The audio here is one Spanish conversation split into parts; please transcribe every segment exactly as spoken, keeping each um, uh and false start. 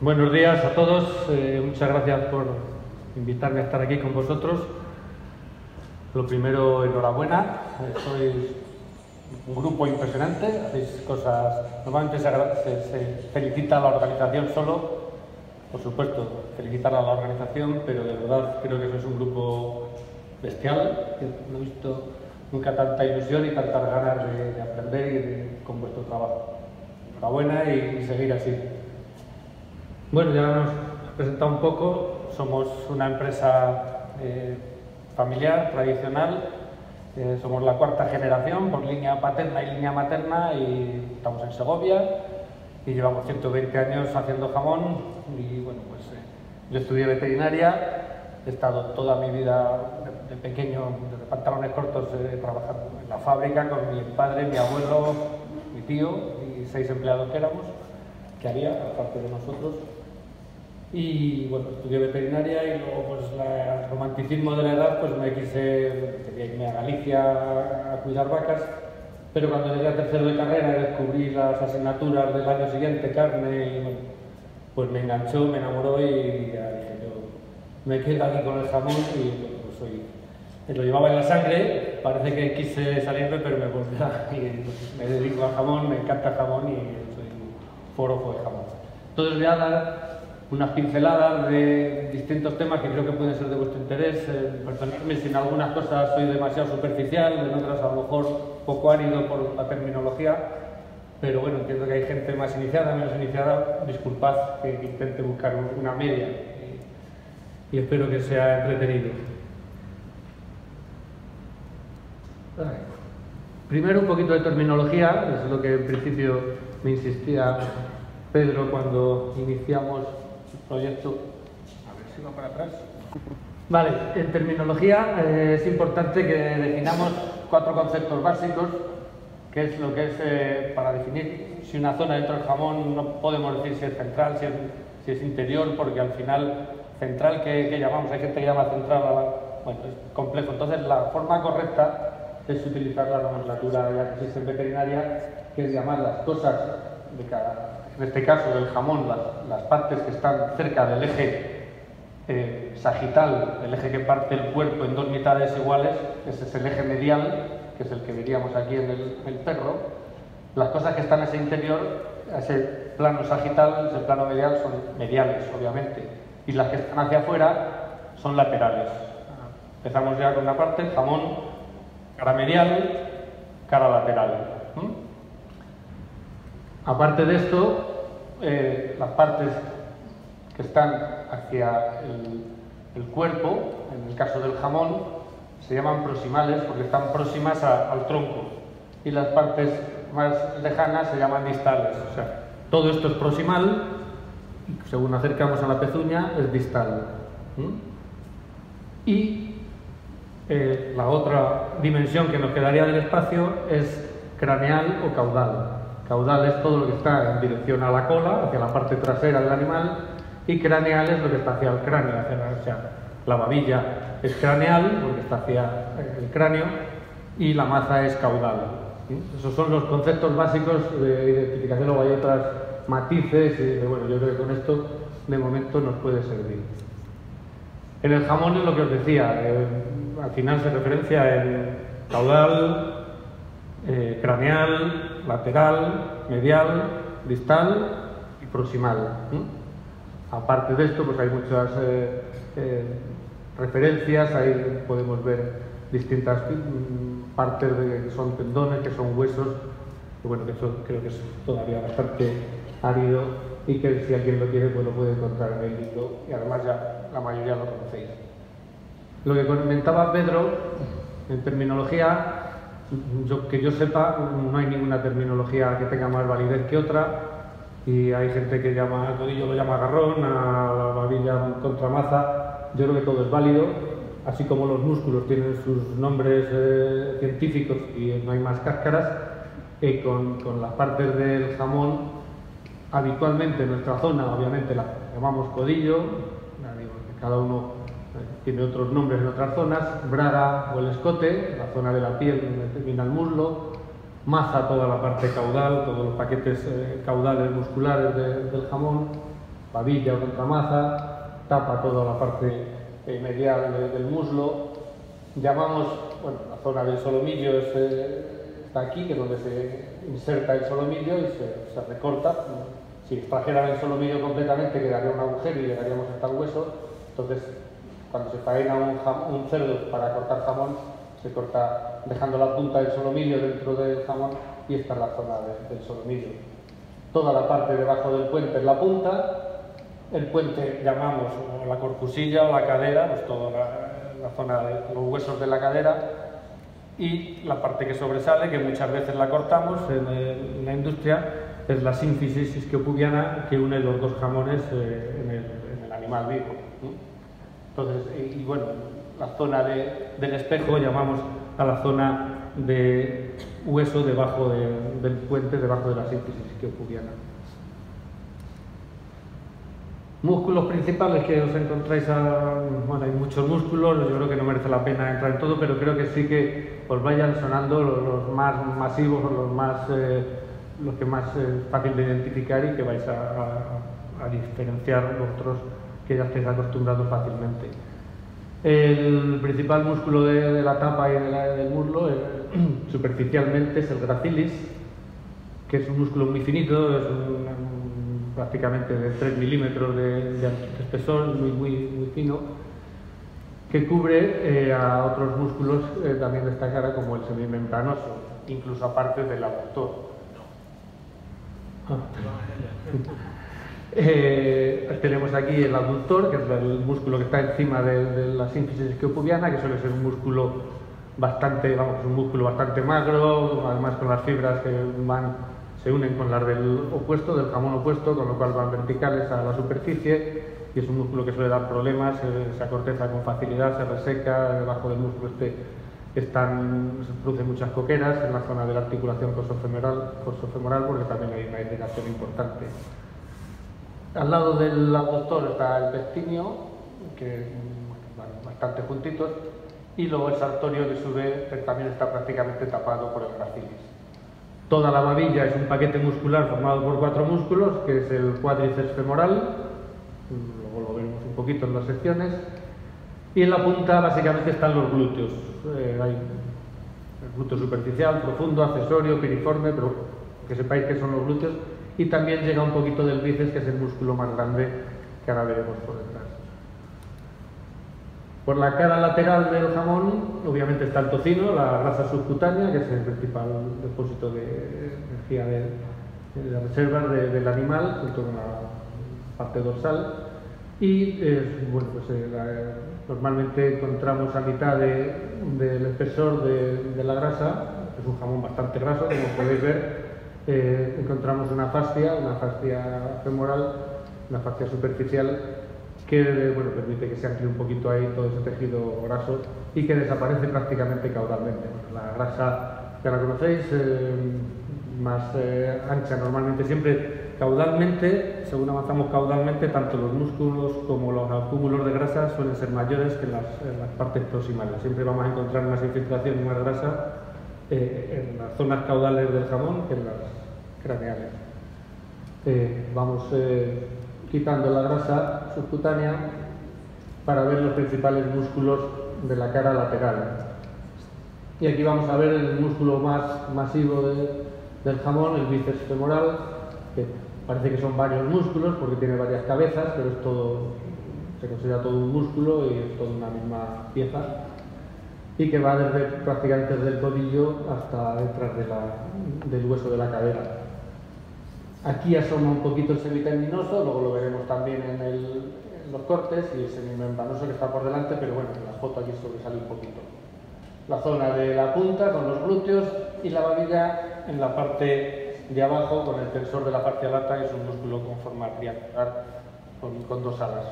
Buenos días a todos, eh, muchas gracias por invitarme a estar aquí con vosotros. Lo primero, enhorabuena, eh, sois un grupo impresionante, hacéis cosas, normalmente se, se, se felicita a la organización solo, por supuesto, felicitar a la organización, pero de verdad creo que sois un grupo bestial, que no he visto nunca tanta ilusión y tantas ganas de, de aprender y de, con vuestro trabajo. Enhorabuena y, y seguir así. Bueno, ya nos he presentado un poco, somos una empresa eh, familiar, tradicional, eh, somos la cuarta generación por línea paterna y línea materna y estamos en Segovia y llevamos ciento veinte años haciendo jamón y bueno, pues eh, yo estudié veterinaria, he estado toda mi vida de, de pequeño, desde pantalones cortos, eh, trabajando en la fábrica con mi padre, mi abuelo, mi tío y seis empleados que éramos, que había, aparte de nosotros. Y bueno, estudié veterinaria y luego pues la, el romanticismo de la edad pues me quise, quería irme a Galicia a cuidar vacas, pero cuando llegué a tercero de carrera y descubrí las asignaturas del año siguiente, carne, y bueno, pues me enganchó, me enamoró y ya dije yo, me quedo aquí con el jamón y bueno, pues soy, lo llevaba en la sangre, parece que quise salirme pero me volví a, y pues, me dedico al jamón, me encanta el jamón y soy forofo de jamón. Entonces voy a dar unas pinceladas de distintos temas que creo que pueden ser de vuestro interés. Eh, perdonadme si en algunas cosas soy demasiado superficial, en otras a lo mejor poco árido por la terminología, pero bueno, entiendo que hay gente más iniciada, menos iniciada, disculpad que intente buscar una media y, y espero que sea entretenido. Primero un poquito de terminología, es lo que en principio me insistía Pedro cuando iniciamos proyecto. A ver si va para atrás. Vale, en terminología eh, es importante que definamos cuatro conceptos básicos, que es lo que es eh, para definir si una zona dentro del jamón no podemos decir si es central, si es, si es interior, porque al final central que, que llamamos, hay gente que llama central, a la, bueno, es complejo. Entonces la forma correcta es utilizar la nomenclatura ya que existe en veterinaria, que es llamar las cosas de cada. En este caso del jamón, las, las partes que están cerca del eje eh, sagital, el eje que parte el cuerpo en dos mitades iguales, ese es el eje medial, que es el que veríamos aquí en el, el perro. Las cosas que están en ese interior, ese plano sagital, ese plano medial, son mediales, obviamente, y las que están hacia afuera son laterales. Empezamos ya con una parte, jamón, cara medial, cara lateral. ¿Mm? Aparte de esto, eh, las partes que están hacia el, el cuerpo, en el caso del jamón, se llaman proximales porque están próximas a, al tronco, y las partes más lejanas se llaman distales. O sea, todo esto es proximal, y según acercamos a la pezuña es distal. ¿Mm? Y eh, la otra dimensión que nos quedaría del espacio es craneal o caudal. Caudal es todo lo que está en dirección a la cola, hacia la parte trasera del animal, y craneal es lo que está hacia el cráneo, hacia la, o sea, la babilla es craneal, porque está hacia el cráneo, y la maza es caudal. ¿Sí? Esos son los conceptos básicos de identificación, luego hay otros matices, y bueno, yo creo que con esto de momento nos puede servir. En el jamón es lo que os decía, eh, al final se referencia en caudal, eh, craneal, lateral, medial, distal y proximal. ¿Mm? Aparte de esto, pues hay muchas eh, eh, referencias, ahí podemos ver distintas mm, partes de, que son tendones, que son huesos, y bueno, que eso creo que es todavía bastante árido y que si alguien lo quiere, pues lo puede encontrar en el libro y además ya la mayoría lo conocéis. Lo que comentaba Pedro, en terminología, Yo, que yo sepa, no hay ninguna terminología que tenga más validez que otra y hay gente que llama al codillo lo llama garrón, a la babilla contramaza. Yo creo que todo es válido, así como los músculos tienen sus nombres eh, científicos y no hay más cáscaras. Eh, con, con las partes del jamón, habitualmente en nuestra zona, obviamente la llamamos codillo, cada uno tiene otros nombres en otras zonas, braga o el escote, la zona de la piel donde termina el muslo, maza toda la parte caudal, todos los paquetes eh, caudales musculares de, del jamón, babilla o contramaza, tapa toda la parte eh, medial de, del muslo. Llamamos, bueno, la zona del solomillo es, eh, está aquí, que es donde se inserta el solomillo y se, se recorta. Si extrajeran el solomillo completamente quedaría un agujero y llegaríamos hasta el hueso. Entonces, cuando se faena un, un cerdo para cortar jamón, se corta dejando la punta del solomillo dentro del jamón y esta es la zona de, del solomillo. Toda la parte debajo del puente es la punta. El puente llamamos la corcusilla o la cadera, pues toda la, la zona de los huesos de la cadera, y la parte que sobresale, que muchas veces la cortamos en, el, en la industria, es la sínfisis isquiopubiana que une los dos jamones eh, en, el, en el animal vivo. Entonces, y, y bueno, la zona de, del espejo llamamos a la zona de hueso debajo de, del puente, debajo de la sínfisis isquiopubiana. Músculos principales que os encontráis, a, bueno, hay muchos músculos, yo creo que no merece la pena entrar en todo, pero creo que sí que os vayan sonando los, los más masivos, los más, eh, los que más eh, fácil de identificar y que vais a, a, a diferenciar vosotros que ya estáis acostumbrados fácilmente. El principal músculo de, de la tapa y de la, del muslo, eh, superficialmente, es el gracilis, que es un músculo muy finito, es un, prácticamente de tres milímetros de, de espesor, muy, muy, muy fino, que cubre eh, a otros músculos eh, también de esta cara, como el semimembranoso, incluso aparte del abductor. Ah. eh, tenemos aquí el abductor, que es el músculo que está encima de, de la sínfisis isquiopubiana, que suele ser un músculo bastante, vamos, un músculo bastante magro, además con las fibras que van se unen con las del opuesto, del jamón opuesto, con lo cual van verticales a la superficie y es un músculo que suele dar problemas, se, se acorteza con facilidad, se reseca, debajo del músculo este están, se producen muchas coqueras en la zona de la articulación corsofemoral, corsofemoral porque también hay una irrigación importante. Al lado del abductor está el pectíneo, que van bastante juntitos, y luego el sartorio que sube, que también está prácticamente tapado por el gracilis. Toda la babilla es un paquete muscular formado por cuatro músculos, que es el cuádriceps femoral, luego lo veremos un poquito en las secciones, y en la punta básicamente están los glúteos. Eh, hay el glúteo superficial, profundo, accesorio, piriforme, pero que sepáis que son los glúteos, y también llega un poquito del bíceps, que es el músculo más grande que ahora veremos por detrás. Por la cara lateral del jamón, obviamente está el tocino, la grasa subcutánea, que es el principal depósito de energía de, de las reservas de, del animal, junto con la parte dorsal. Y eh, bueno, pues, eh, la, normalmente encontramos a mitad de, del espesor de, de la grasa, es un jamón bastante graso, como podéis ver, eh, encontramos una fascia, una fascia femoral, una fascia superficial, que bueno, permite que se amplíe un poquito ahí todo ese tejido graso y que desaparece prácticamente caudalmente. Bueno, la grasa que la conocéis, eh, más eh, ancha normalmente, siempre caudalmente, según avanzamos caudalmente, tanto los músculos como los acúmulos de grasa suelen ser mayores que en las, en las partes proximales. Siempre vamos a encontrar más infiltración y más grasa eh, en las zonas caudales del jamón que en las craneales. Eh, vamos eh, quitando la grasa subcutánea para ver los principales músculos de la cara lateral. Y aquí vamos a ver el músculo más masivo de, del jamón, el bíceps femoral, que parece que son varios músculos porque tiene varias cabezas, pero es todo, se considera todo un músculo y es toda una misma pieza, y que va desde, prácticamente desde el tobillo hasta detrás de la, del hueso de la cadera. Aquí asoma un poquito el semitendinoso, luego lo veremos también en, el, en los cortes, y el semimembranoso que está por delante, pero bueno, en la foto aquí sobresale un poquito. La zona de la punta con los glúteos y la babilla en la parte de abajo con el tensor de la fascia lata, que es un músculo con forma triangular con, con dos alas.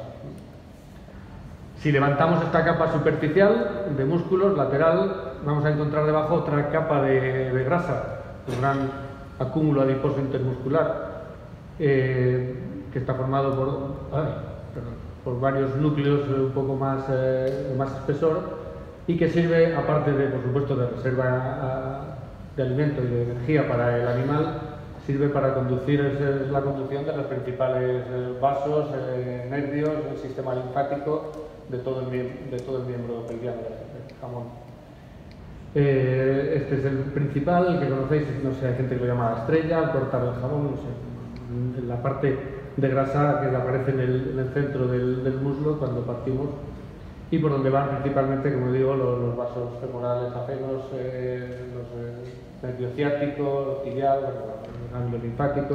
Si levantamos esta capa superficial de músculos lateral, vamos a encontrar debajo otra capa de, de grasa, un gran acúmulo adiposo intermuscular, eh, que está formado por, ay, perdón, por varios núcleos un poco más, eh, de más espesor, y que sirve, aparte de, por supuesto, de reserva a, de alimento y de energía para el animal, sirve para conducir, es, es la conducción de los principales eh, vasos, eh, nervios, el sistema linfático de todo el, de todo el miembro pelviano del jamón. Eh, este es el principal, el que conocéis, no sé, hay gente que lo llama la estrella, al cortar el jamón, no sé, en la parte de grasa que aparece en el, en el centro del, del muslo cuando partimos, y por donde van principalmente, como digo, los, los vasos femorales ajenos, eh, los eh, nervios ciáticos, tibial, bueno, los ganglios linfáticos.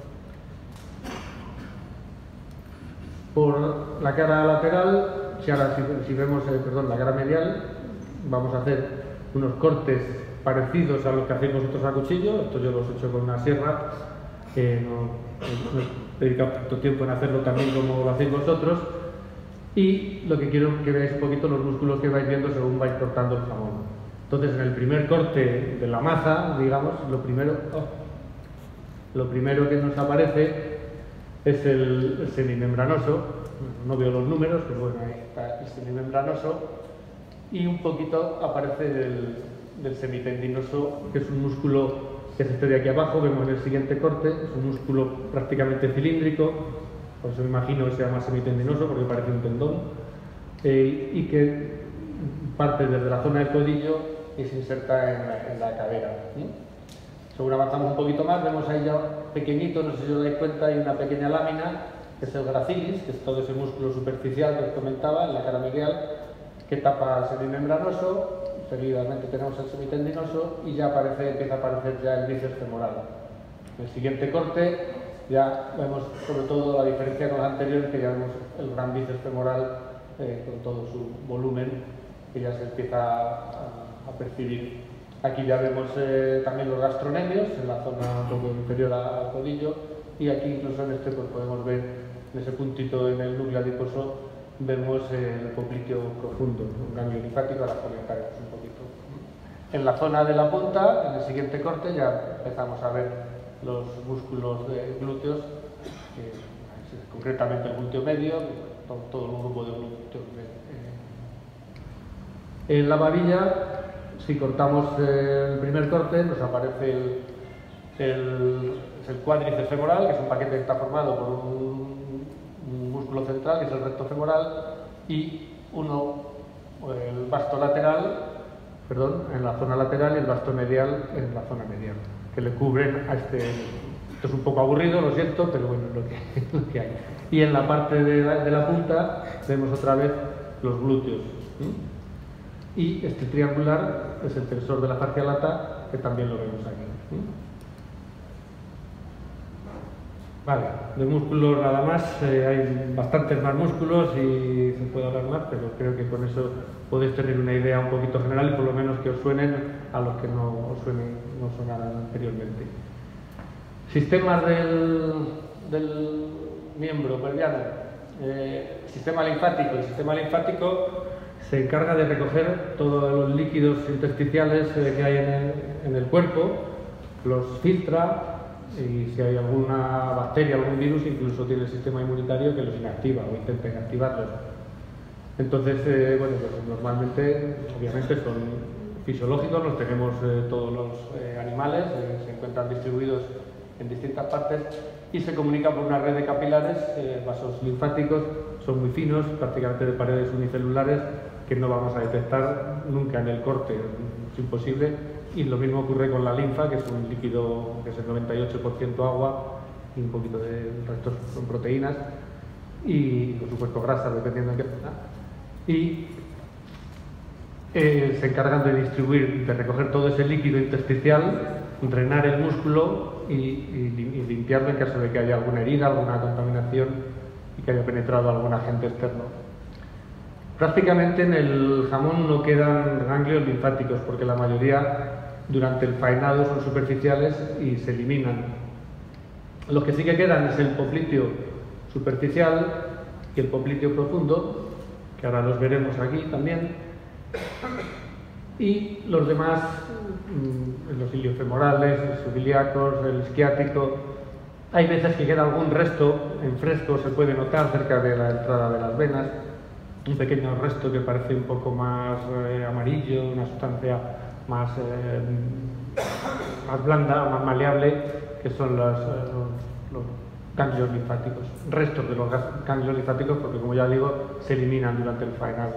Por la cara lateral, si, ahora, si, si vemos eh, perdón, la cara medial, vamos a hacer unos cortes parecidos a los que hacéis vosotros a cuchillo. Esto yo los he hecho con una sierra, que no, no he dedicado tanto tiempo en hacerlo también como lo hacéis vosotros. Y lo que quiero que veáis un poquito los músculos que vais viendo según vais cortando el jamón. Entonces, en el primer corte de la maza, digamos, lo primero, oh, lo primero que nos aparece es el, el semimembranoso. No veo los números, pero bueno, ahí está el semimembranoso. Y un poquito aparece del, del semitendinoso, que es un músculo que es este de aquí abajo. Vemos en el siguiente corte, es un músculo prácticamente cilíndrico. Por eso me imagino que se llama semitendinoso, porque parece un tendón, eh, y que parte desde la zona del codillo y se inserta en la, en la cadera. ¿Sí? Según avanzamos un poquito más, vemos ahí ya pequeñito, no sé si os dais cuenta, hay una pequeña lámina, que es el gracilis, que es todo ese músculo superficial que os comentaba, en la cara medial, que tapa el semimembranoso. Seguidamente tenemos el semitendinoso y ya aparece, empieza a aparecer ya el bíceps femoral. En el siguiente corte ya vemos sobre todo la diferencia con los anteriores, que ya vemos el gran bíceps femoral eh, con todo su volumen, que ya se empieza a, a percibir. Aquí ya vemos eh, también los gastronemios en la zona un poco inferior al codillo, y aquí incluso en este pues podemos ver, en ese puntito en el núcleo adiposo, vemos eh, el popliteo profundo, un ganglio linfático. Ahora comentaremos un poquito. En la zona de la punta, en el siguiente corte, ya empezamos a ver los músculos de glúteos, eh, concretamente el glúteo medio, todo, todo el grupo de glúteos. Eh. En la babilla, si cortamos eh, el primer corte, nos aparece el, el, el cuádriceps femoral, que es un paquete que está formado por un, un músculo central, que es el recto femoral, y uno, el vasto lateral, perdón, en la zona lateral, y el vasto medial en la zona medial, que le cubren a este. Esto es un poco aburrido, lo siento, pero bueno, es lo que, lo que hay. Y en la parte de la, de la punta vemos otra vez los glúteos. ¿Sí? Y este triangular es el tensor de la fascia lata, que también lo vemos aquí. ¿Sí? Vale, de músculos nada más, eh, hay bastantes más músculos y se puede hablar más, pero creo que con eso podéis tener una idea un poquito general y por lo menos que os suenen a los que no os suenen, no sonaran anteriormente. Sistemas del, del miembro pelviano. Eh, sistema linfático. El sistema linfático se encarga de recoger todos los líquidos intersticiales eh, que hay en el, en el cuerpo, los filtra, y si hay alguna bacteria, algún virus, incluso tiene el sistema inmunitario que los inactiva o intenta inactivarlos. Entonces, eh, bueno, pues normalmente, obviamente son fisiológicos, los tenemos eh, todos los eh, animales, eh, se encuentran distribuidos en distintas partes y se comunican por una red de capilares, eh, vasos linfáticos, son muy finos, prácticamente de paredes unicelulares, que no vamos a detectar nunca en el corte, es imposible. Y lo mismo ocurre con la linfa, que es un líquido que es el noventa y ocho por ciento agua y un poquito de restos son proteínas y por supuesto grasas, dependiendo de qué zona. Y eh, se encargan de distribuir, de recoger todo ese líquido intersticial, drenar el músculo y, y, y limpiarlo en caso de que haya alguna herida, alguna contaminación y que haya penetrado algún agente externo. Prácticamente en el jamón no quedan ganglios linfáticos porque la mayoría durante el faenado son superficiales y se eliminan. Los que sí que quedan es el popliteo superficial y el popliteo profundo, que ahora los veremos aquí también, y los demás, los iliofemorales, los subilíacos, el isquiático. Hay veces que queda algún resto en fresco, se puede notar cerca de la entrada de las venas, un pequeño resto que parece un poco más eh, amarillo, una sustancia más, eh, más blanda, más maleable, que son los, los, los ganglios linfáticos, restos de los ganglios linfáticos, porque como ya digo, se eliminan durante el faenado.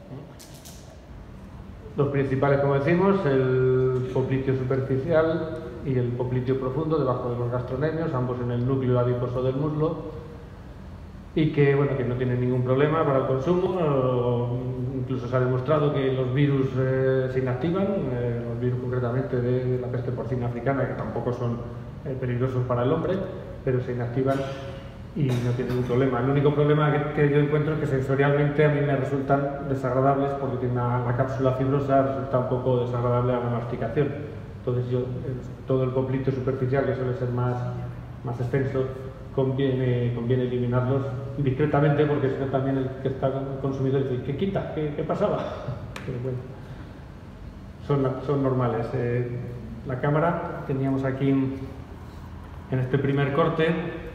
Los principales, como decimos, el popliteo superficial y el popliteo profundo debajo de los gastronemios, ambos en el núcleo adiposo del muslo, y que, bueno, que no tienen ningún problema para el consumo. O incluso se ha demostrado que los virus eh, se inactivan, eh, los virus concretamente de la peste porcina africana, que tampoco son eh, peligrosos para el hombre, pero se inactivan y no tienen ningún problema. El único problema que, que yo encuentro es que sensorialmente a mí me resultan desagradables, porque tiene una, la cápsula fibrosa, resulta un poco desagradable a la masticación. Entonces yo, todo el popliteo superficial, que suele ser más, más extenso, conviene, conviene eliminarlos discretamente, porque si no también el que está consumido dice, ¿qué quita? ¿Qué, qué pasaba? Pero bueno, son, son normales. Eh, la cámara, teníamos aquí en este primer corte,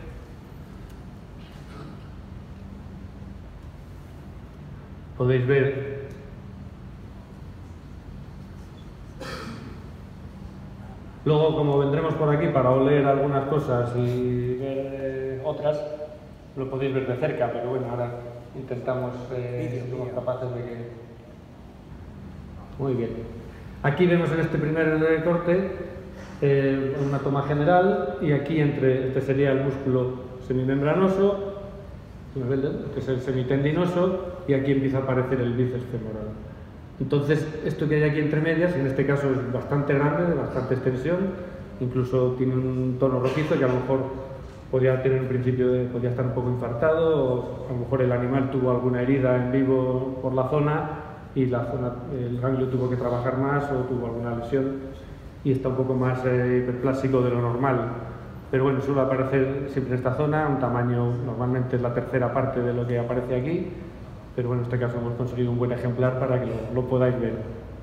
podéis ver luego, como vendremos por aquí para oler algunas cosas y ver eh, otras, lo podéis ver de cerca, pero bueno, ahora intentamos, eh, somos capaces de que... Muy bien. Aquí vemos en este primer corte eh, una toma general, y aquí entre, este sería el músculo semimembranoso, que es el semitendinoso, y aquí empieza a aparecer el bíceps femoral. Entonces, esto que hay aquí entre medias, en este caso es bastante grande, de bastante extensión, incluso tiene un tono rojizo que a lo mejor podría tener un principio de, podría estar un poco infartado, o a lo mejor el animal tuvo alguna herida en vivo por la zona y la zona, el ganglio tuvo que trabajar más o tuvo alguna lesión y está un poco más eh, hiperplástico de lo normal. Pero bueno, suele aparecer siempre en esta zona, un tamaño, normalmente es la tercera parte de lo que aparece aquí, pero bueno, en este caso hemos conseguido un buen ejemplar para que lo, lo podáis ver.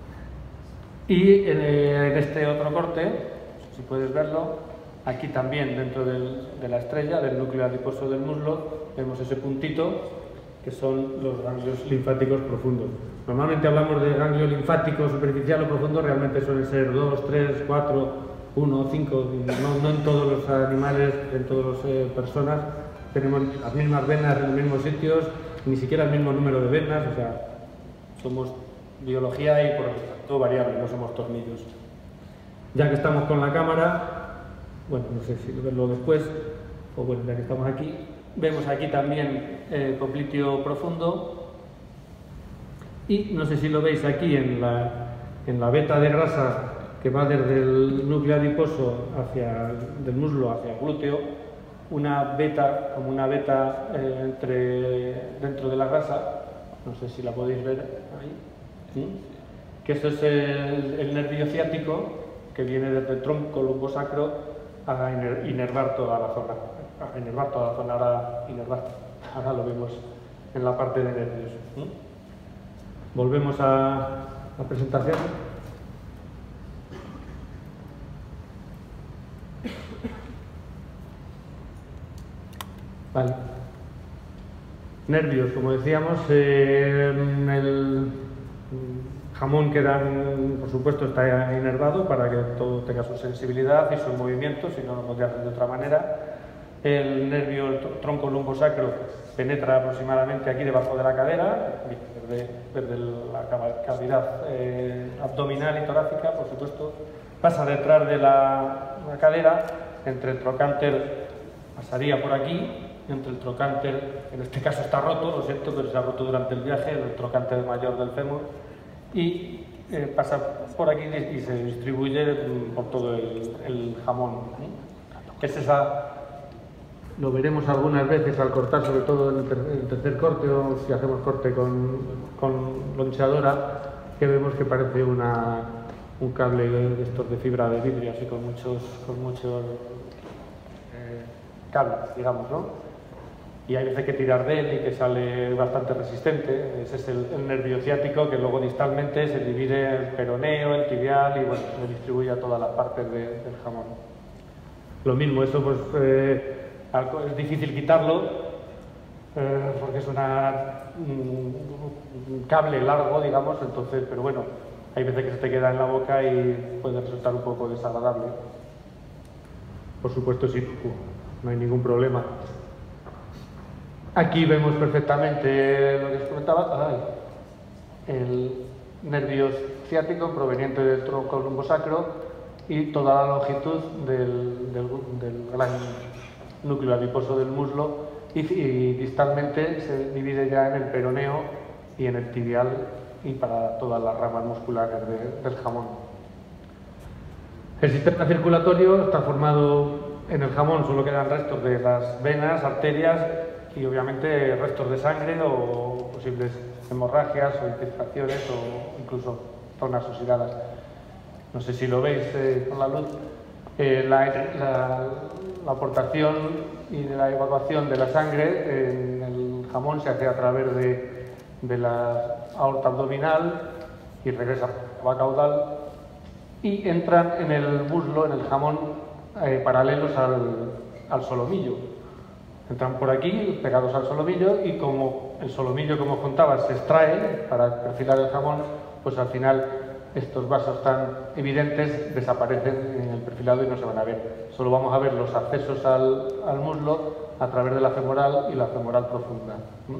Y en, en este otro corte, si puedes verlo, aquí también dentro del, de la estrella, del núcleo adiposo del muslo, vemos ese puntito que son los ganglios linfáticos profundos. Normalmente hablamos de ganglio linfático superficial o profundo, realmente suelen ser dos, tres, cuatro, uno, cinco, no, no en todos los animales, en todas las eh, personas tenemos las mismas venas en los mismos sitios, ni siquiera el mismo número de venas, o sea, somos biología y por todo variable, no somos tornillos. Ya que estamos con la cámara, bueno, no sé si verlo después, o bueno, ya que estamos aquí, vemos aquí también el popliteo profundo, y no sé si lo veis aquí en la, en la veta de grasa que va desde el núcleo adiposo hacia, del muslo hacia el glúteo, una veta, como una veta eh, entre, dentro de la grasa, no sé si la podéis ver ahí, ¿sí? Que eso es el, el nervio ciático que viene desde el tronco lumbosacro a inervar toda la zona, a inervar toda la zona, ahora, inervar, ahora lo vemos en la parte de nervios. ¿Sí? Volvemos a la presentación. Vale. Nervios, como decíamos, eh, el jamón queda, por supuesto, está inervado para que todo tenga su sensibilidad y sus movimientos, si no, no podría hacer de otra manera. El nervio, el tronco lumbosacro, penetra aproximadamente aquí debajo de la cadera, desde, desde la cavidad eh, abdominal y torácica, por supuesto, pasa detrás de la, la cadera, entre el trocánter, pasaría por aquí, entre el trocánter, en este caso está roto, lo siento, pero se ha roto durante el viaje, el trocánter mayor del fémur, y eh, pasa por aquí y se distribuye por todo el, el jamón. ¿Eh? Es esa, lo veremos algunas veces al cortar, sobre todo en el, ter el tercer corte o si hacemos corte con, con loncheadora, que vemos que parece una, un cable de estos de fibra de vidrio, así con muchos, con muchos eh, cables, digamos, ¿no? Y hay veces que tirar de él y que sale bastante resistente. Ese es el, el nervio ciático, que luego distalmente se divide en el peroneo, el tibial y bueno, se distribuye a todas las partes de, del jamón. Lo mismo, eso pues eh, es difícil quitarlo eh, porque es una, un, un cable largo, digamos, entonces, pero bueno, hay veces que se te queda en la boca y puede resultar un poco desagradable. Por supuesto, sí, no hay ningún problema. Aquí vemos perfectamente lo que os comentaba, ay, el nervio ciático proveniente del tronco lumbosacro y toda la longitud del, del, del gran núcleo adiposo del muslo y, y distalmente se divide ya en el peroneo y en el tibial y para todas las ramas musculares de, del jamón. El sistema circulatorio está formado, en el jamón solo quedan restos de las venas, arterias y obviamente restos de sangre o posibles hemorragias o infiltraciones o incluso zonas oxidadas. No sé si lo veis eh, con la luz. Eh, la, la, la aportación y la evacuación de la sangre en el jamón se hace a través de, de la aorta abdominal y regresa a la caudal y entran en el muslo, en el jamón, eh, paralelos al, al solomillo. Entran por aquí, pegados al solomillo, y como el solomillo, como os contaba, se extrae para perfilar el jamón, pues al final estos vasos tan evidentes desaparecen en el perfilado y no se van a ver. Solo vamos a ver los accesos al, al muslo a través de la femoral y la femoral profunda.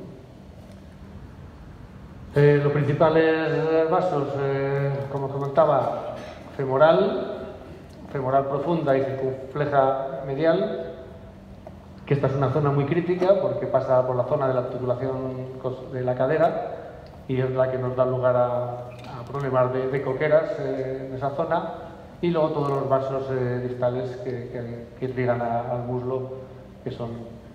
Eh, los principales vasos, eh, como os comentaba, femoral, femoral profunda y circunfleja medial, que esta es una zona muy crítica porque pasa por la zona de la articulación de la cadera y es la que nos da lugar a, a problemas de, de coqueras eh, en esa zona, y luego todos los vasos eh, distales que, que, que irrigan a, al muslo, que son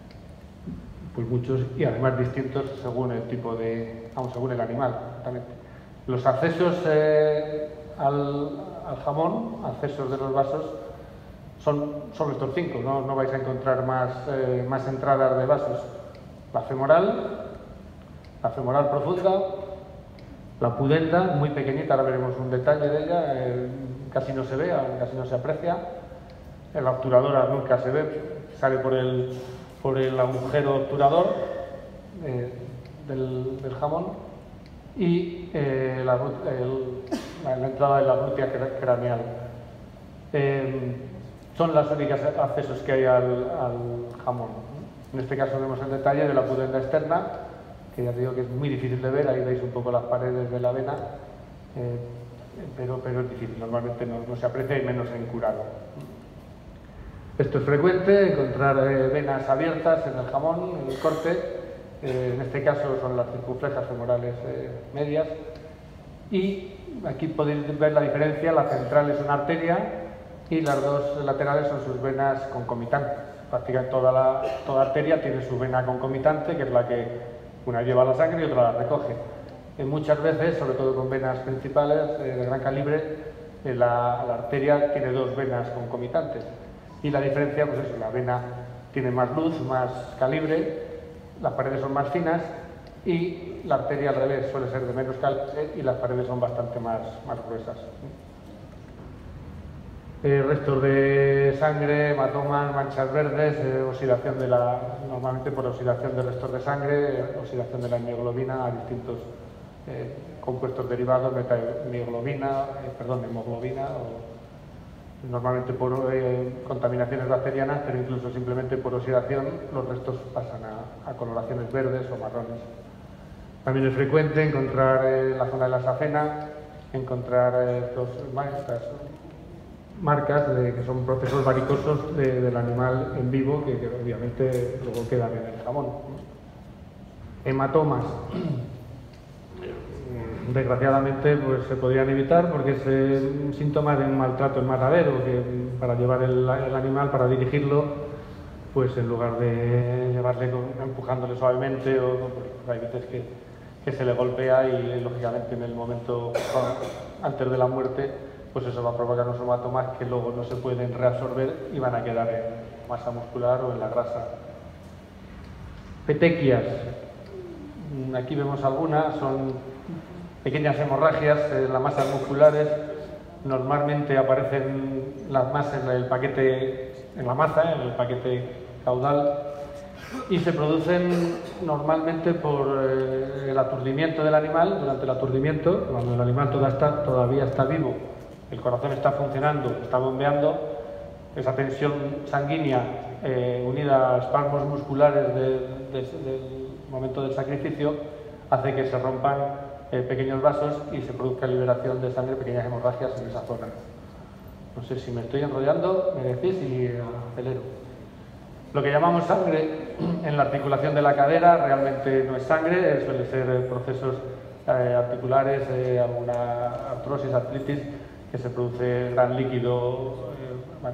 pues muchos y además distintos según el tipo de, vamos, según el animal. También. Los accesos eh, al, al jamón, accesos de los vasos, son solo estos cinco, no, no vais a encontrar más, eh, más entradas de vasos. La femoral, la femoral profunda, la pudenda, muy pequeñita, ahora veremos un detalle de ella, eh, casi no se ve, casi no se aprecia. La obturadora nunca se ve, sale por el, por el agujero obturador eh, del, del jamón, y eh, la, el, la, la entrada de la glútea craneal. Eh, son las únicas accesos que hay al, al jamón. En este caso vemos el detalle de la pudenda externa, que ya digo que es muy difícil de ver, ahí veis un poco las paredes de la vena, eh, pero, pero es difícil, normalmente no, no se aprecia y menos en curado. Esto es frecuente, encontrar eh, venas abiertas en el jamón, en el corte, eh, en este caso son las circunflejas femorales eh, medias, y aquí podéis ver la diferencia, la central es una arteria y las dos laterales son sus venas concomitantes. Prácticamente toda, la, toda arteria tiene su vena concomitante, que es la que una lleva la sangre y otra la recoge. Eh, muchas veces, sobre todo con venas principales eh, de gran calibre, eh, la, la arteria tiene dos venas concomitantes. Y la diferencia, pues es la vena tiene más luz, más calibre, las paredes son más finas, y la arteria al revés suele ser de menos calibre y las paredes son bastante más, más gruesas. Eh, restos de sangre, hematomas, manchas verdes, eh, oxidación de la, normalmente por oxidación de restos de sangre, eh, oxidación de la hemoglobina a distintos eh, compuestos derivados, metahemoglobina, eh, perdón, hemoglobina, o normalmente por eh, contaminaciones bacterianas, pero incluso simplemente por oxidación los restos pasan a, a coloraciones verdes o marrones. También es frecuente encontrar en eh, la zona de la safena, encontrar eh, dos estas marcas de, que son procesos varicosos de, del animal en vivo que, que obviamente luego quedan en el jamón. Hematomas, desgraciadamente pues se podrían evitar porque es eh, un síntoma de un maltrato en matadero, que para llevar el, el animal, para dirigirlo, pues en lugar de llevarle con, empujándole suavemente, o pues, hay veces que, que se le golpea y lógicamente en el momento antes de la muerte pues eso va a provocar unos hematomas que luego no se pueden reabsorber y van a quedar en masa muscular o en la grasa. Petequias. Aquí vemos algunas, son pequeñas hemorragias en las masas musculares. Normalmente aparecen las más en el paquete, en la masa, en el paquete caudal, y se producen normalmente por eh, el aturdimiento del animal. Durante el aturdimiento, cuando el animal todavía está, todavía está vivo, el corazón está funcionando, está bombeando, esa tensión sanguínea eh, unida a espasmos musculares de, de, del momento del sacrificio hace que se rompan eh, pequeños vasos y se produzca liberación de sangre, pequeñas hemorragias en esa zona. No sé si me estoy enrollando, me decís y acelero. Lo que llamamos sangre en la articulación de la cadera realmente no es sangre, suele ser procesos eh, articulares, eh, alguna artrosis, artritis, que se produce gran líquido eh,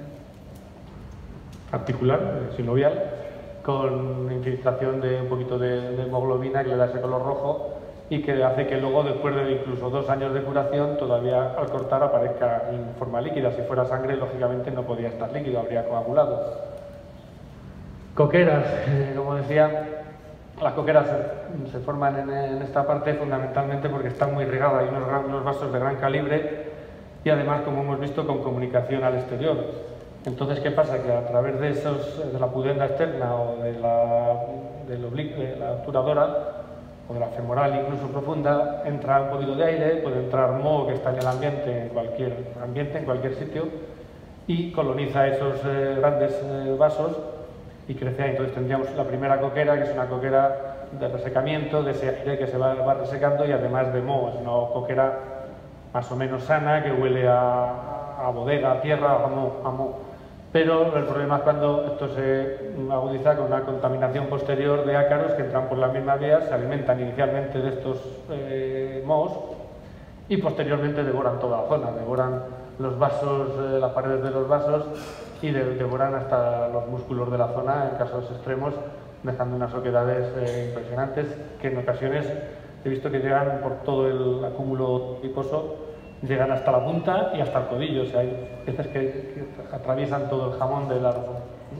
articular, eh, sinovial, con infiltración de un poquito de, de hemoglobina que le da ese color rojo y que hace que luego, después de incluso dos años de curación, todavía al cortar aparezca en forma líquida. Si fuera sangre, lógicamente no podía estar líquido, habría coagulado. Coqueras, eh, como decía, las coqueras se, se forman en, en esta parte fundamentalmente porque están muy regadas, hay unos, unos vasos de gran calibre y además, como hemos visto, con comunicación al exterior. Entonces, ¿qué pasa? Que a través de, esos, de la pudenda externa o de la, del oblique, de la obturadora o de la femoral incluso profunda, entra un poquito de aire, puede entrar moho que está en el ambiente, en cualquier ambiente, en cualquier sitio, y coloniza esos eh, grandes eh, vasos y crece ahí. Entonces tendríamos la primera coquera, que es una coquera de resecamiento, de ese aire que se va, va resecando y además de moho. Es una coquera más o menos sana, que huele a, a bodega, a tierra, a moho, a moho. Pero el problema es cuando esto se agudiza con una contaminación posterior de ácaros que entran por las mismas vías, se alimentan inicialmente de estos eh, mohos y posteriormente devoran toda la zona, devoran los vasos, eh, las paredes de los vasos y de, devoran hasta los músculos de la zona en casos extremos, dejando unas oquedades eh, impresionantes que en ocasiones he visto que llegan por todo el acúmulo piposo, llegan hasta la punta y hasta el codillo. O sea, hay veces que, que atraviesan todo el jamón del árbol.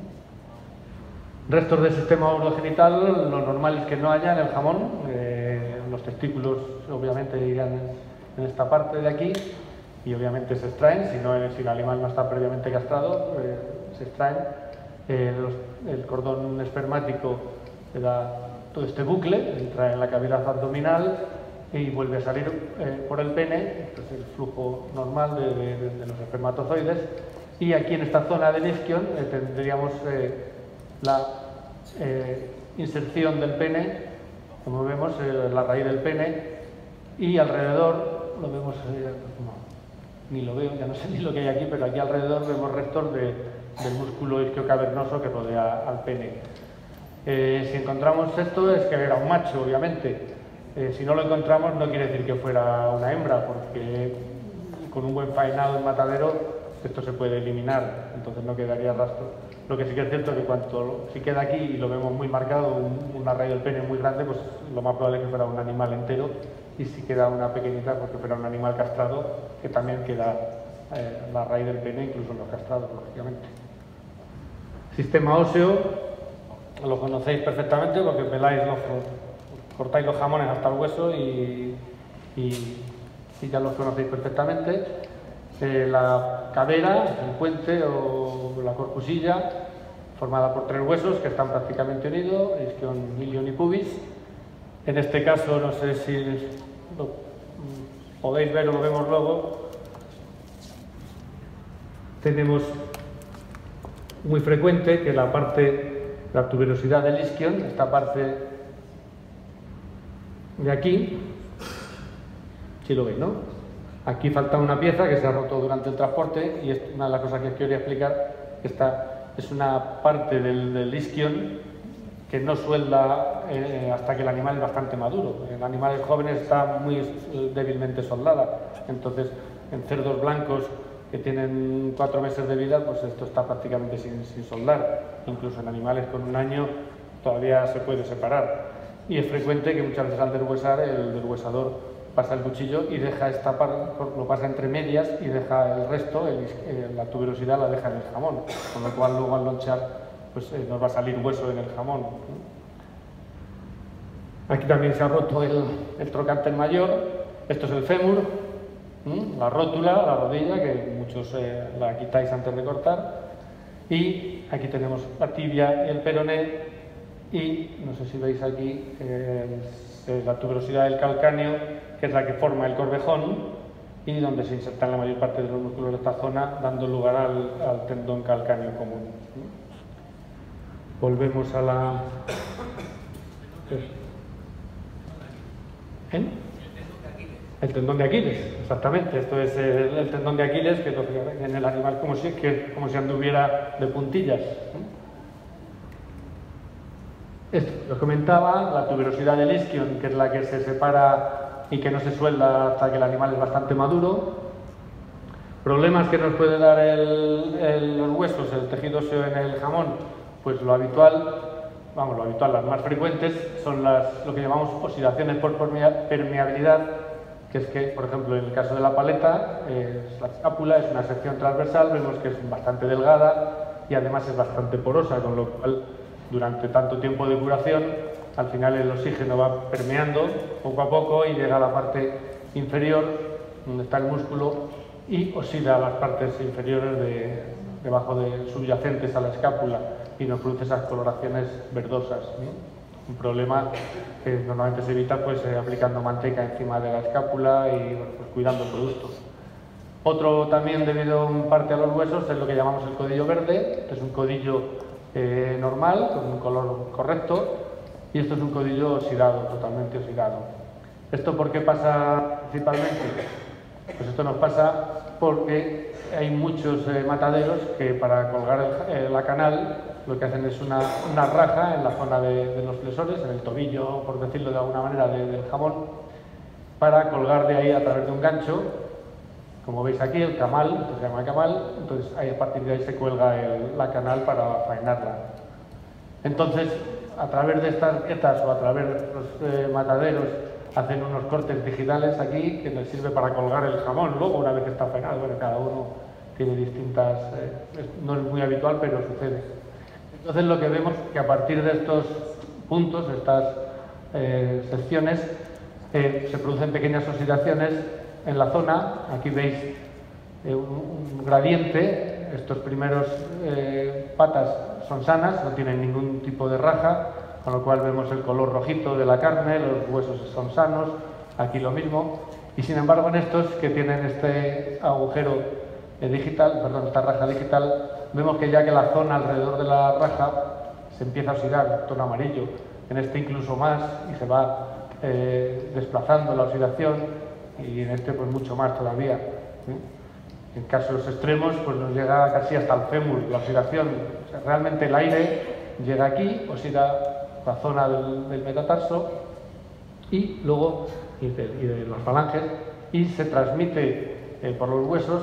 Restos del sistema urogenital, lo normal es que no haya en el jamón. Eh, los testículos obviamente irían en, en esta parte de aquí y obviamente se extraen, si, no, si el animal no está previamente castrado, eh, se extraen. Eh, los, el cordón espermático le da todo este bucle, entra en la cavidad abdominal y vuelve a salir eh, por el pene. Este es el flujo normal de, de, de los espermatozoides. Y aquí en esta zona del isquion eh, tendríamos eh, la eh, inserción del pene, como vemos, eh, la raíz del pene, y alrededor, lo vemos, eh, no, ni lo veo, ya no sé ni lo que hay aquí, pero aquí alrededor vemos restos de, del músculo isquiocavernoso que rodea al pene. Eh, si encontramos esto es que era un macho, obviamente. Eh, si no lo encontramos no quiere decir que fuera una hembra, porque con un buen faenado en matadero esto se puede eliminar, entonces no quedaría rastro. Lo que sí que es cierto es que cuando si queda aquí y lo vemos muy marcado, un, una raíz del pene muy grande, pues lo más probable es que fuera un animal entero, y si queda una pequeñita, porque fuera un animal castrado, que también queda eh, la raíz del pene, incluso en los castrados, lógicamente. Sistema óseo, lo conocéis perfectamente porque peláis los cortáis los jamones hasta el hueso y, y, y ya los conocéis perfectamente. Eh, la cadera, el puente o la corpusilla, formada por tres huesos que están prácticamente unidos, isquion, ilion y pubis. En este caso, no sé si lo podéis ver o lo vemos luego, tenemos muy frecuente que la parte, la tuberosidad del isquion, esta parte de aquí, si lo veis, ¿no? Aquí falta una pieza que se ha roto durante el transporte y es una de las cosas que os quería explicar. Esta es una parte del, del isquion que no suelda eh, hasta que el animal es bastante maduro. En animales jóvenes está muy débilmente soldada. Entonces, en cerdos blancos que tienen cuatro meses de vida, pues esto está prácticamente sin, sin soldar. Incluso en animales con un año todavía se puede separar. Y es frecuente que muchas veces al deshuesar el deshuesador pasa el cuchillo y deja esta parte, lo pasa entre medias y deja el resto, el, eh, la tuberosidad la deja en el jamón, con lo cual luego al lonchar pues, eh, nos va a salir hueso en el jamón. Aquí también se ha roto el, el trocánter mayor. Esto es el fémur, ¿m? La rótula, la rodilla, que muchos eh, la quitáis antes de cortar. Y aquí tenemos la tibia y el peroné, y no sé si veis aquí eh, la tuberosidad del calcáneo, que es la que forma el corvejón y donde se insertan la mayor parte de los músculos de esta zona, dando lugar al, al tendón calcáneo común. Volvemos a la... ¿Eh? El tendón de Aquiles, exactamente. Esto es el, el tendón de Aquiles, que en el animal como si, que, como si anduviera de puntillas. Esto, os comentaba, la tuberosidad del isquion, que es la que se separa y que no se suelda hasta que el animal es bastante maduro. Problemas que nos puede dar el, el, los huesos, el tejido óseo en el jamón, pues lo habitual, vamos, lo habitual, las más frecuentes son las, lo que llamamos oxidaciones por permeabilidad, que es que, por ejemplo, en el caso de la paleta, eh, la escápula es una sección transversal, vemos que es bastante delgada y además es bastante porosa, con lo cual durante tanto tiempo de curación, al final el oxígeno va permeando poco a poco y llega a la parte inferior, donde está el músculo, y oxida las partes inferiores de, debajo de subyacentes a la escápula y nos produce esas coloraciones verdosas, ¿no? Un problema que normalmente se evita pues, eh, aplicando manteca encima de la escápula y bueno, pues, cuidando el producto. Otro también debido en parte a los huesos es lo que llamamos el codillo verde, que es un codillo eh, normal, con un color correcto, y esto es un codillo oxidado, totalmente oxidado. ¿Esto por qué pasa principalmente? Pues esto nos pasa porque hay muchos eh, mataderos que para colgar el, eh, la canal lo que hacen es una, una raja en la zona de, de los flexores, en el tobillo, por decirlo de alguna manera, de, del jamón, para colgar de ahí a través de un gancho, como veis aquí, el camal, esto se llama camal, entonces ahí, a partir de ahí se cuelga el, la canal para faenarla. Entonces, a través de estas grietas o a través de los eh, mataderos, hacen unos cortes digitales aquí que les sirve para colgar el jamón luego una vez que está faenado. Bueno, cada uno tiene distintas, eh, no es muy habitual, pero sucede. Entonces lo que vemos es que a partir de estos puntos, estas eh, secciones, eh, se producen pequeñas oxidaciones en la zona. Aquí veis eh, un, un gradiente, estos primeros eh, patas son sanas, no tienen ningún tipo de raja, con lo cual vemos el color rojito de la carne, los huesos son sanos, aquí lo mismo, y sin embargo en estos que tienen este agujero eh, digital, perdón, esta raja digital, vemos que ya que la zona alrededor de la raja se empieza a oxidar, tono amarillo, en este incluso más, y se va eh, desplazando la oxidación, y en este pues mucho más todavía. ¿eh? En casos extremos pues nos llega casi hasta el fémur la oxidación, o sea, realmente el aire llega aquí, oxida la zona del, del metatarso y luego y de, y de las falanges y se transmite eh, por los huesos.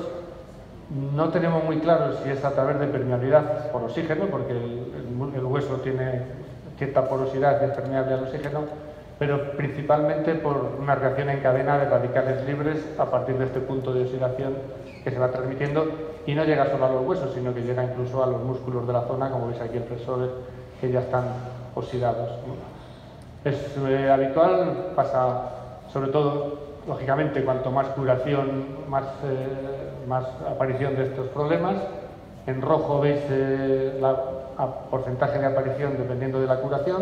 No tenemos muy claro si es a través de permeabilidad por oxígeno, porque el, el, el hueso tiene cierta porosidad y es permeable al oxígeno, pero principalmente por una reacción en cadena de radicales libres a partir de este punto de oxidación que se va transmitiendo y no llega solo a los huesos, sino que llega incluso a los músculos de la zona, como veis aquí el flexor, que ya están oxidados. Es eh, habitual, pasa sobre todo, lógicamente, cuanto más curación, más, eh, más aparición de estos problemas. En rojo veis el eh, porcentaje de aparición dependiendo de la curación.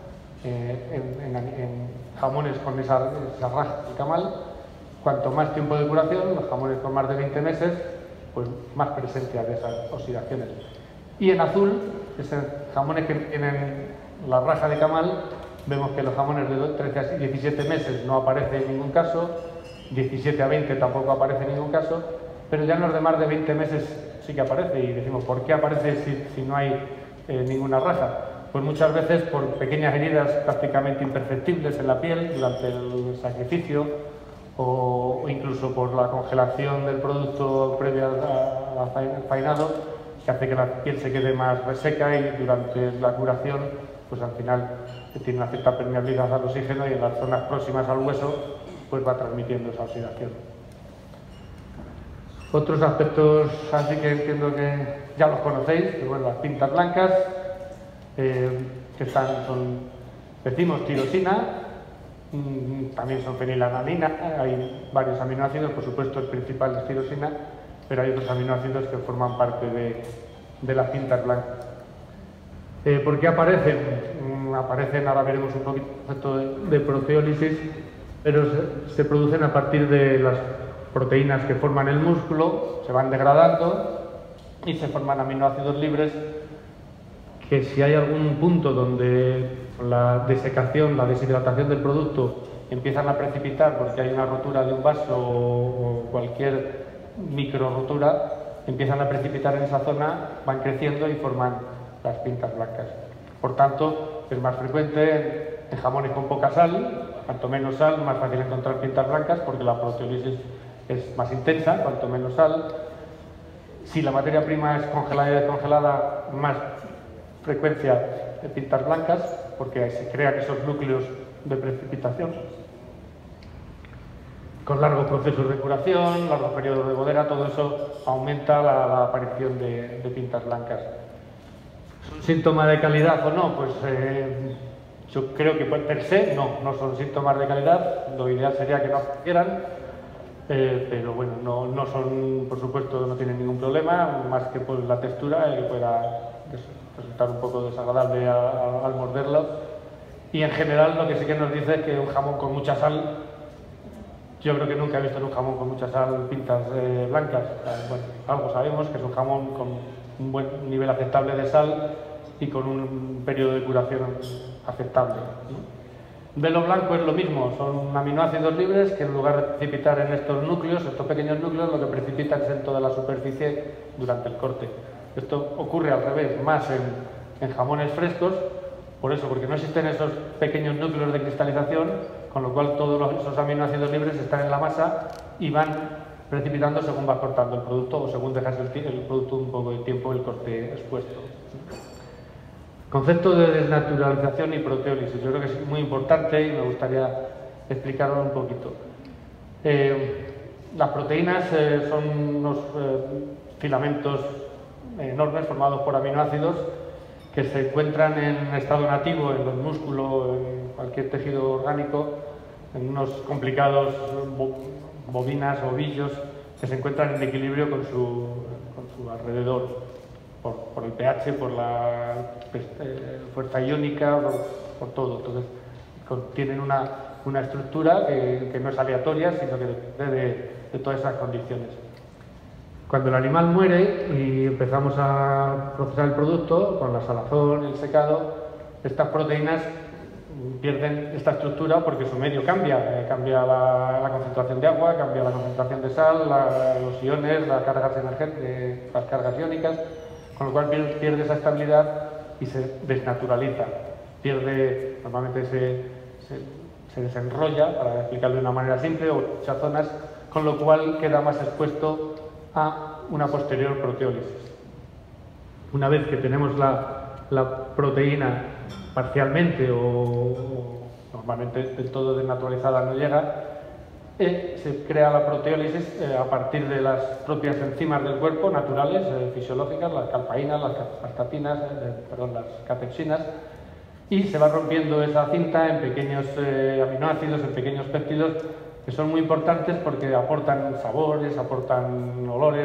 Eh, en, en, en jamones con esa, esa raja de camal, cuanto más tiempo de curación, los jamones con más de veinte meses, pues más presencia de esas oxidaciones. Y en azul, esos jamones que tienen la raja de camal, vemos que los jamones de trece a diecisiete meses no aparece en ningún caso, diecisiete a veinte tampoco aparece en ningún caso, pero ya en los de más de veinte meses sí que aparece, y decimos, ¿por qué aparece si, si no hay eh, ninguna raja? Pues muchas veces por pequeñas heridas prácticamente imperceptibles en la piel durante el sacrificio, o, o incluso por la congelación del producto previo al faenado, que hace que la piel se quede más reseca y durante la curación, pues al final tiene una cierta permeabilidad al oxígeno y en las zonas próximas al hueso pues va transmitiendo esa oxidación. Otros aspectos así que entiendo que ya los conocéis, que bueno, las pintas blancas, eh, que están, son, decimos tirosina, mmm, también son fenilalanina, hay varios aminoácidos, por supuesto el principal es tirosina, pero hay otros aminoácidos que forman parte de, de las pintas blancas. Eh, ¿Por qué aparecen? Mm, aparecen, ahora veremos un poquito el concepto de, de proteólisis, pero se, se producen a partir de las proteínas que forman el músculo, se van degradando y se forman aminoácidos libres que, si hay algún punto donde la desecación, la deshidratación del producto empiezan a precipitar porque hay una rotura de un vaso o cualquier micro rotura, empiezan a precipitar en esa zona, van creciendo y forman las pintas blancas. Por tanto, es más frecuente en jamones con poca sal, cuanto menos sal, más fácil encontrar pintas blancas porque la proteólisis es más intensa, cuanto menos sal. Si la materia prima es congelada y descongelada, más frecuencia de pintas blancas porque se crean esos núcleos de precipitación. Con largos procesos de curación, largos periodos de bodega, todo eso aumenta la, la aparición de, de pintas blancas. ¿Es un síntoma de calidad o no? Pues eh, yo creo que per se no, no son síntomas de calidad. Lo ideal sería que no aparecieran, eh, pero bueno, no, no son, por supuesto, no tienen ningún problema, más que por la textura, que pueda resultar un poco desagradable a, a, al morderlo. Y en general lo que sí que nos dice es que un jamón con mucha sal, yo creo que nunca he visto en un jamón con mucha sal pintas eh, blancas. Bueno, algo sabemos, que es un jamón con un buen nivel aceptable de sal y con un periodo de curación aceptable. Velo blanco es lo mismo, son aminoácidos libres que en lugar de precipitar en estos núcleos, estos pequeños núcleos, lo que precipitan es en toda la superficie durante el corte. Esto ocurre al revés, más en, en jamones frescos, por eso, porque no existen esos pequeños núcleos de cristalización, con lo cual todos los, esos aminoácidos libres están en la masa y van precipitando según vas cortando el producto o según dejas el, el producto un poco de tiempo el corte expuesto. Concepto de desnaturalización y proteólisis, yo creo que es muy importante y me gustaría explicarlo un poquito. Eh, las proteínas eh, son unos eh, filamentos enormes formados por aminoácidos que se encuentran en estado nativo en los músculos, en cualquier tejido orgánico, en unos complicados bobinas, ovillos, que se encuentran en equilibrio con su, con su alrededor, por, por el pH, por la eh, fuerza iónica, por, por todo. Entonces, con, tienen una, una estructura que, que no es aleatoria, sino que depende de, de todas esas condiciones. Cuando el animal muere y empezamos a procesar el producto, con la salazón, el secado, estas proteínas pierden esta estructura porque su medio cambia. Eh, cambia la, la concentración de agua, cambia la concentración de sal, la, los iones, las cargas, eh, las cargas iónicas, con lo cual pierde, pierde esa estabilidad y se desnaturaliza. Pierde, normalmente se, se, se desenrolla, para explicarlo de una manera simple, o muchas zonas, con lo cual queda más expuesto a una posterior proteólisis. Una vez que tenemos la, la proteína parcialmente o, o normalmente del todo desnaturalizada no llega, eh, se crea la proteólisis eh, a partir de las propias enzimas del cuerpo naturales, eh, fisiológicas, las calpaínas, las astatinas, eh, perdón, las catepsinas, y se va rompiendo esa cinta en pequeños eh, aminoácidos, en pequeños péptidos, que son muy importantes porque aportan sabores, aportan olores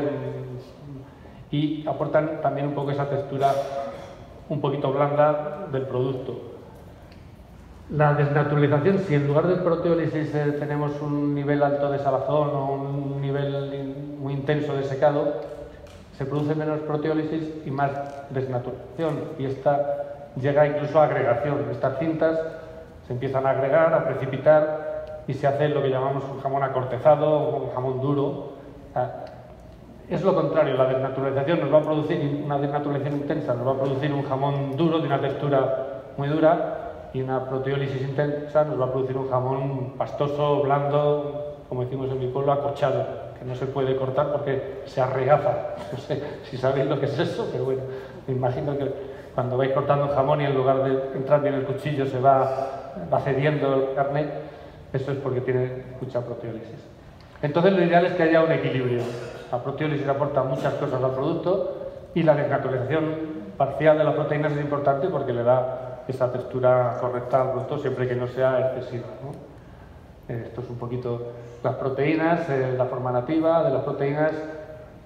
y aportan también un poco esa textura un poquito blanda del producto. La desnaturalización, si en lugar de proteólisis eh, tenemos un nivel alto de salazón o un nivel muy intenso de secado, se produce menos proteólisis y más desnaturalización, y esta llega incluso a agregación. Estas cintas se empiezan a agregar, a precipitar, y se hace lo que llamamos un jamón acortezado o un jamón duro. Es lo contrario, la desnaturalización nos va a producir, una desnaturalización intensa nos va a producir un jamón duro, de una textura muy dura, y una proteólisis intensa nos va a producir un jamón pastoso, blando, como decimos en mi pueblo, acorchado, que no se puede cortar porque se arregaza. No sé si sabéis lo que es eso, pero bueno, me imagino que cuando vais cortando un jamón y en lugar de entrar bien el cuchillo se va, va cediendo la carne, eso es porque tiene mucha proteólisis. Entonces lo ideal es que haya un equilibrio. La proteólisis aporta muchas cosas al producto y la desnaturalización parcial de las proteínas es importante porque le da esa textura correcta al producto siempre que no sea excesiva, ¿no? Esto es un poquito las proteínas, eh, la forma nativa de las proteínas.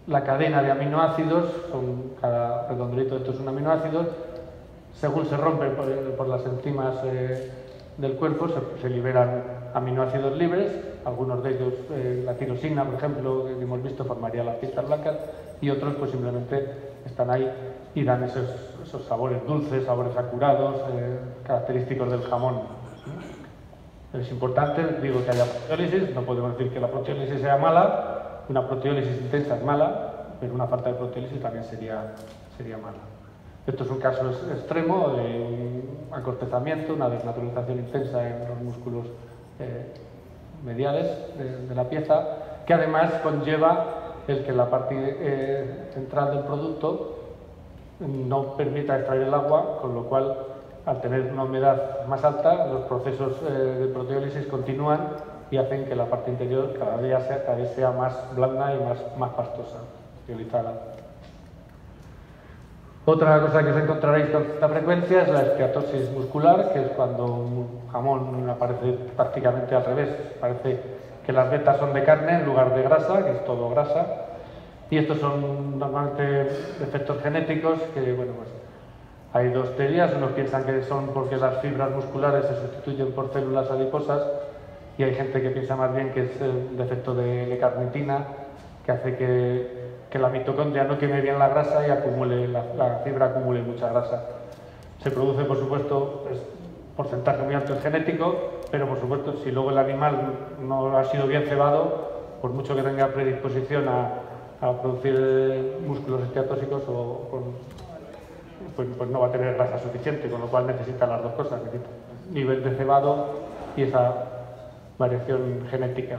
la cadena de aminoácidos, con cada redondelito de esto es un aminoácido, según se rompe por, por las enzimas eh, del cuerpo, se, se liberan aminoácidos libres, algunos de ellos, eh, la tirosina, por ejemplo, que hemos visto, formaría las pistas blancas, y otros pues simplemente están ahí y dan esos, esos sabores dulces, sabores acurados, eh, característicos del jamón. Es importante, digo, que haya proteólisis, no podemos decir que la proteólisis sea mala, una proteólisis intensa es mala, pero una falta de proteólisis también sería, sería mala. Esto es un caso extremo de un acortezamiento, una desnaturalización intensa en los músculos eh, mediales de, de la pieza, que además conlleva el que la parte eh, central del producto no permita extraer el agua, con lo cual, al tener una humedad más alta, los procesos eh, de proteólisis continúan y hacen que la parte interior cada día sea, cada vez sea más blanda y más, más pastosa, proteolizada. Otra cosa que os encontraréis con esta frecuencia es la esteatosis muscular, que es cuando un jamón aparece prácticamente al revés. Parece que las vetas son de carne en lugar de grasa, que es todo grasa. Y estos son normalmente efectos genéticos que, bueno, pues hay dos teorías. Unos piensan que son porque las fibras musculares se sustituyen por células adiposas, y hay gente que piensa más bien que es el defecto de L-carnitina, que hace que que la mitocondria no queme bien la grasa y acumule, la, la fibra acumule mucha grasa. Se produce, por supuesto, es porcentaje muy alto es genético, pero por supuesto, si luego el animal no ha sido bien cebado, por mucho que tenga predisposición a, a producir eh, músculos esteatóxicos, o, con, pues, pues no va a tener grasa suficiente, con lo cual necesita las dos cosas, necesita nivel de cebado y esa variación genética.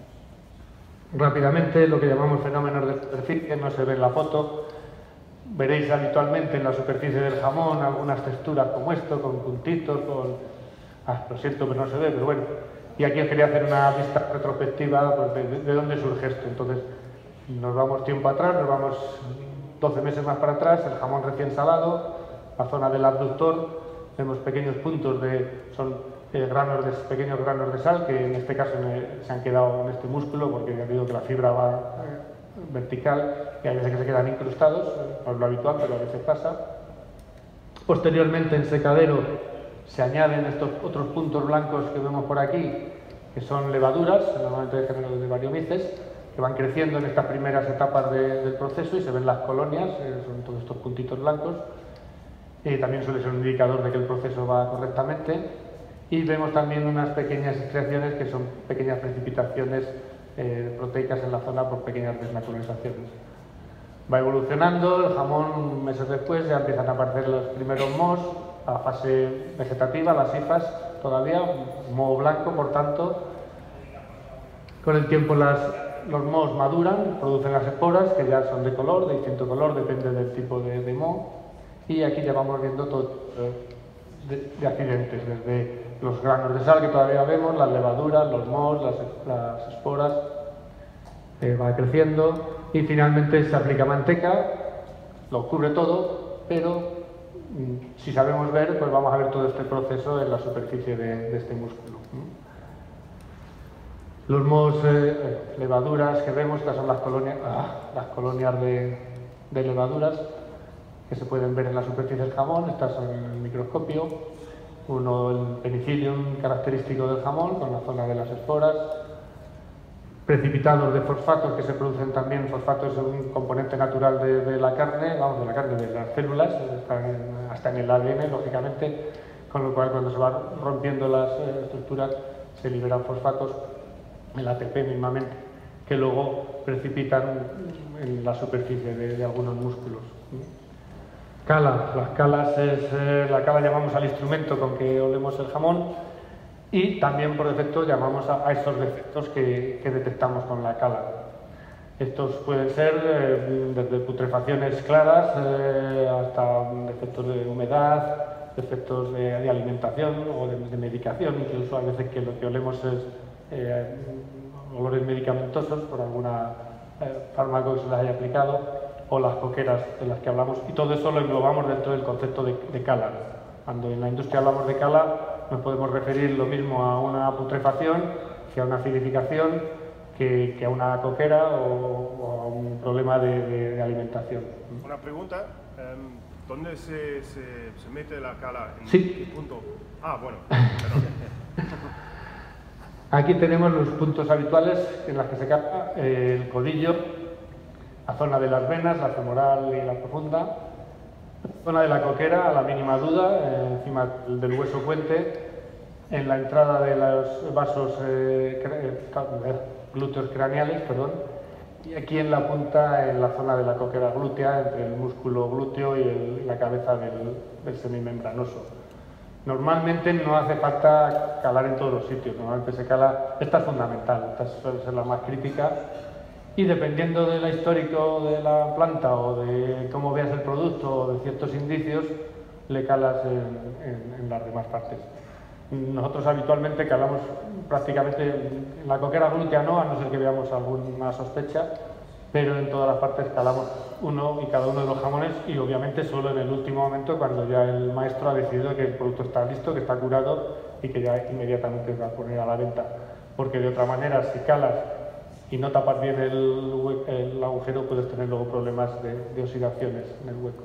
Rápidamente, lo que llamamos fenómenos de superficie, no se ve en la foto. Veréis habitualmente en la superficie del jamón algunas texturas como esto, con puntitos, con... Ah, lo siento, pero no se ve, pero bueno. Y aquí os quería hacer una vista retrospectiva pues, de, de dónde surge esto. Entonces, nos vamos tiempo atrás, nos vamos doce meses más para atrás, el jamón recién salado, la zona del abductor, vemos pequeños puntos de... son Eh, granos de, pequeños granos de sal, que en este caso me, se han quedado en este músculo, porque ya digo que la fibra va eh, vertical y hay veces que se quedan incrustados, eh, no es lo habitual, pero a veces pasa. Posteriormente, en secadero, se añaden estos otros puntos blancos que vemos por aquí, que son levaduras, normalmente de género de Variomyces, que van creciendo en estas primeras etapas de, del proceso, y se ven las colonias, eh, son todos estos puntitos blancos. Eh, también suele ser un indicador de que el proceso va correctamente. Y vemos también unas pequeñas excreciones que son pequeñas precipitaciones eh, proteicas en la zona por pequeñas desnaturalizaciones. Va evolucionando, el jamón meses después ya empiezan a aparecer los primeros mohos, a fase vegetativa, las hifas todavía, un moho blanco, por tanto. Con el tiempo las, los mohos maduran, producen las esporas, que ya son de color, de distinto color, depende del tipo de, de moho. Y aquí ya vamos viendo todo eh, de, de accidentes, desde los granos de sal que todavía vemos, las levaduras, los mohos, las, las esporas, eh, va creciendo, y finalmente se aplica manteca, lo cubre todo, pero mm, si sabemos ver, pues vamos a ver todo este proceso en la superficie de, de este músculo. Los mohos, eh, levaduras que vemos, estas son las colonias, ah, las colonias de, de levaduras que se pueden ver en la superficie del jamón, estas son en el microscopio. Uno, el penicillium característico del jamón, con la zona de las esporas. Precipitados de fosfatos que se producen también. Fosfatos es un componente natural de, de la carne, vamos, de la carne, de las células, están en, hasta en el A D N, lógicamente, con lo cual cuando se van rompiendo las eh, estructuras se liberan fosfatos, el A T P mismamente, que luego precipitan en la superficie de, de algunos músculos. Cala, las calas es, eh, la cala llamamos al instrumento con que olemos el jamón, y también por defecto llamamos a, a esos defectos que, que detectamos con la cala. Estos pueden ser eh, desde putrefacciones claras eh, hasta defectos de humedad, defectos de, de alimentación o de, de medicación, incluso a veces que lo que olemos es eh, olores medicamentosos por alguna eh, fármaco que se les haya aplicado, o las coqueras de las que hablamos, y todo eso lo englobamos dentro del concepto de, de cala. Cuando en la industria hablamos de cala, nos podemos referir lo mismo a una putrefacción que a una acidificación, que que, que a una coquera o, o a un problema de, de, de alimentación. Una pregunta, um, ¿dónde se, se, se mete la cala? ¿En sí. qué punto? Ah, bueno, perdón. Aquí tenemos los puntos habituales en los que se cala eh, el codillo, la zona de las venas, la femoral y la profunda, la zona de la coquera, a la mínima duda, eh, encima del hueso puente, en la entrada de los vasos eh, glúteos craneales, perdón, y aquí en la punta, en la zona de la coquera glútea, entre el músculo glúteo y el, la cabeza del, del semimembranoso. Normalmente no hace falta calar en todos los sitios, normalmente se cala, esta es fundamental, esta suele ser la más crítica, y dependiendo del histórico de la planta o de cómo veas el producto o de ciertos indicios, le calas en, en, en las demás partes. Nosotros habitualmente calamos prácticamente en la coquera glútea no, a no ser que veamos alguna sospecha, pero en todas las partes calamos uno y cada uno de los jamones y obviamente solo en el último momento cuando ya el maestro ha decidido que el producto está listo, que está curado y que ya inmediatamente va a poner a la venta. Porque de otra manera, si calas y no tapas bien el, el agujero, puedes tener luego problemas de, de oxidaciones en el hueco.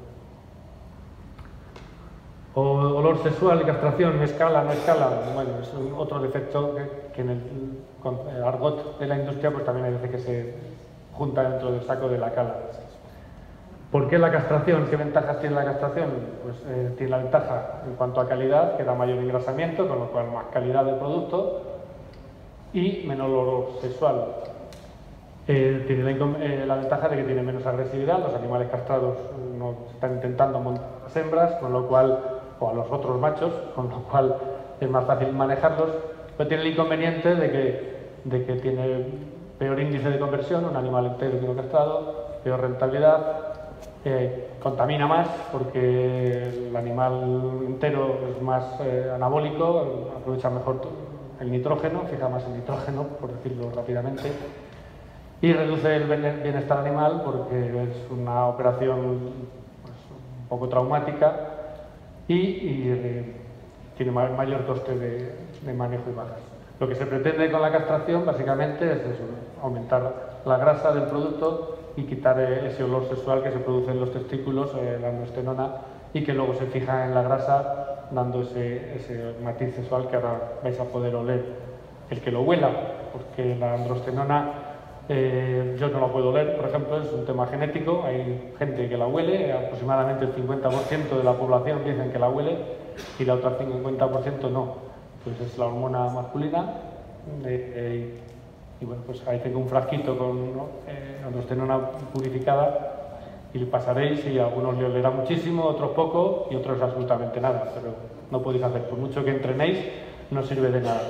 O olor sexual, castración, escala, no escala, bueno, es un otro defecto que, que en el, con el argot de la industria pues también hay veces que se junta dentro del saco de la cala. ¿Por qué la castración? ¿Qué ventajas tiene la castración? Pues eh, tiene la ventaja en cuanto a calidad, que da mayor engrasamiento, con lo cual más calidad del producto y menor olor sexual. Eh, tiene la, eh, la ventaja de que tiene menos agresividad, los animales castrados no están intentando montar a las hembras, con lo cual, o a los otros machos, con lo cual es más fácil manejarlos, pero tiene el inconveniente de que, de que tiene peor índice de conversión, un animal entero que no castrado, peor rentabilidad, eh, contamina más porque el animal entero es más eh, anabólico, aprovecha mejor el nitrógeno, fija más el nitrógeno, por decirlo rápidamente, y reduce el bienestar animal porque es una operación pues, un poco traumática y, y eh, tiene mayor coste de, de manejo y bajas. Lo que se pretende con la castración básicamente es eso, aumentar la grasa del producto y quitar eh, ese olor sexual que se produce en los testículos, eh, la androstenona, y que luego se fija en la grasa dando ese, ese matiz sexual que ahora vais a poder oler. El que lo huela, porque la androstenona Eh, yo no la puedo oler, por ejemplo, es un tema genético, hay gente que la huele, aproximadamente el cincuenta por ciento de la población dicen que la huele y la otra cincuenta por ciento no, pues es la hormona masculina eh, eh, y bueno, pues ahí tengo un frasquito con ¿no? eh, androstenona purificada y le pasaréis y a algunos le olerá muchísimo, otros poco y otros absolutamente nada, pero no podéis hacer, por mucho que entrenéis, no sirve de nada.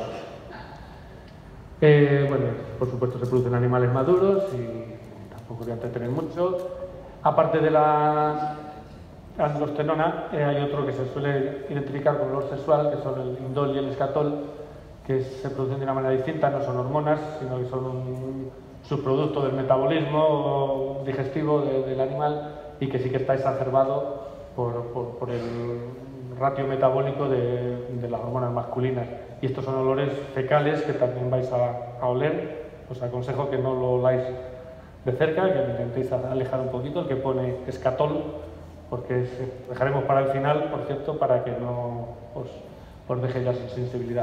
Eh, bueno, por supuesto se producen animales maduros y tampoco voy a entretener mucho. Aparte de la androstenona, eh, hay otro que se suele identificar con olor sexual, que son el indol y el escatol, que se producen de una manera distinta, no son hormonas, sino que son un subproducto del metabolismo digestivo de, del animal y que sí que está exacerbado por, por, por el ratio metabólico de, de las hormonas masculinas. Y estos son olores fecales que también vais a, a oler. Os aconsejo que no lo oláis de cerca, que lo intentéis alejar un poquito, el que pone escatol, porque es, dejaremos para el final, por cierto, para que no os, os deje ya sin sensibilidad.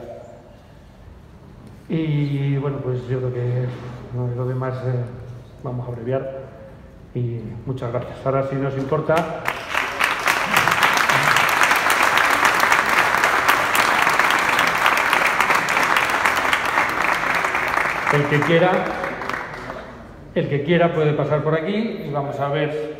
Y bueno, pues yo creo que no, lo demás eh, vamos a abreviar y muchas gracias. Ahora, si nos importa, el que quiera, el que quiera puede pasar por aquí y vamos a ver